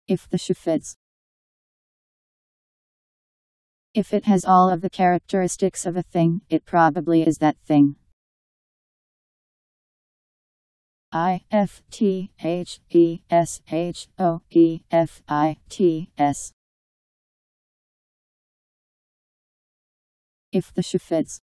If the shoe fits. If it has all of the characteristics of a thing, it probably is that thing. IFTHESHOEFITS. If the shoe fits.